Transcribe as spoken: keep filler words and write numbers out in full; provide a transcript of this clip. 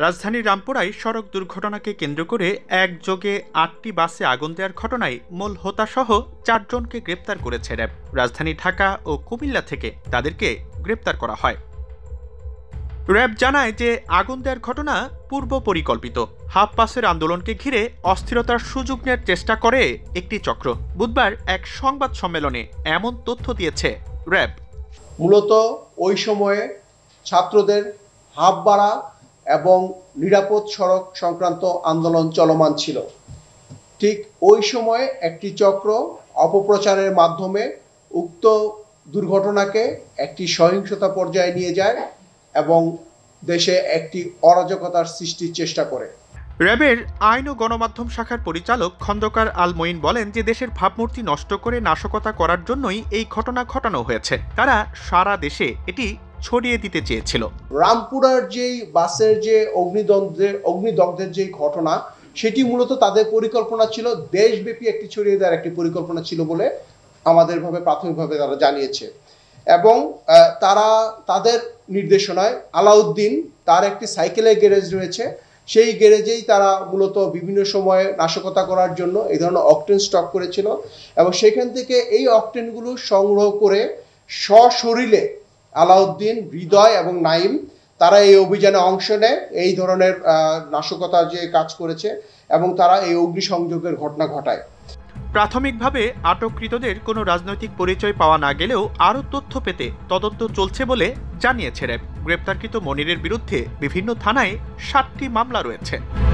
রাজধানীর রামপুরায় সড়ক দুর্ঘটনাকে কেন্দ্র করে একযোগে আটটি বাসে আগুন দেওয়ার ঘটনায় মূল হোতাসহ চারজনকে গ্রেপ্তার করেছে র্যাব। রাজধানী ঢাকা ও কুমিল্লা থেকে তাদেরকে গ্রেপ্তার করা হয়। র্যাব জানায় যে আগুন দেওয়ার ঘটনা পূর্ব পরিকল্পিত। হাফ পাসের আন্দোলনকে ঘিরে অস্থিরতার সুযোগ নেওয়ার চেষ্টা করে একটি চক্র। বুধবার এক সংবাদ সম্মেলনে এমন তথ্য দিয়েছে র্যাব। মূলত ওই সময়ে ছাত্রদের হাফ বাড়া এবং নিরাপদ সড়ক সংক্রান্ত আন্দোলন চলমান ছিল। ঠিক ওই সময়ে একটি চক্র অপপ্রচারের মাধ্যমে উক্ত দুর্ঘটনাকে একটি সহিংসতা পর্যায়ে নিয়ে যায় এবং দেশে একটি অরাজকতার সৃষ্টির চেষ্টা করে। র্যাবের আইন ও গণমাধ্যম শাখার পরিচালক খন্দকার আল মঈন বলেন যে দেশের ভাবমূর্তি নষ্ট করে নাশকতা করার জন্যই এই ঘটনা ঘটানো হয়েছে। তারা সারা দেশে এটি ছড়িয়ে দিতে চেয়েছিল। রামপুরার যেই বাসের যে অগ্নিদগ্ধের অগ্নিদগ্ধের যে ঘটনা, সেটি মূলত তাদের পরিকল্পনা ছিল, দেশব্যাপী একটি ছড়িয়ে দেওয়ার একটি পরিকল্পনা ছিল বলে আমাদের ভাবে প্রাথমিকভাবে তারা জানিয়েছে। এবং তারা তাদের নির্দেশনায় আলাউদ্দিন তার একটি সাইকেলের গ্যারেজ রয়েছে, সেই গ্যারেজেই তারা মূলত বিভিন্ন সময়ে নাশকতা করার জন্য এই ধরনের অকটেন স্টক করেছিল এবং সেখান থেকে এই অকটেনগুলো সংগ্রহ করে সশরীরে আলাউদ্দিন, হৃদয় এবং নাইম তারা এই অভিযানে অংশ নেয়, এই ধরনের নাশকতার যে কাজ করেছে এবং তারা এই অগ্নিসংযোগের ঘটনা ঘটায়। প্রাথমিকভাবে আটককৃতদের কোনো রাজনৈতিক পরিচয় পাওয়া না গেলেও আরও তথ্য পেতে তদন্ত চলছে বলে জানিয়েছে র্যাব। গ্রেপ্তারকৃত মনিরের বিরুদ্ধে বিভিন্ন থানায় সাতটি মামলা রয়েছে।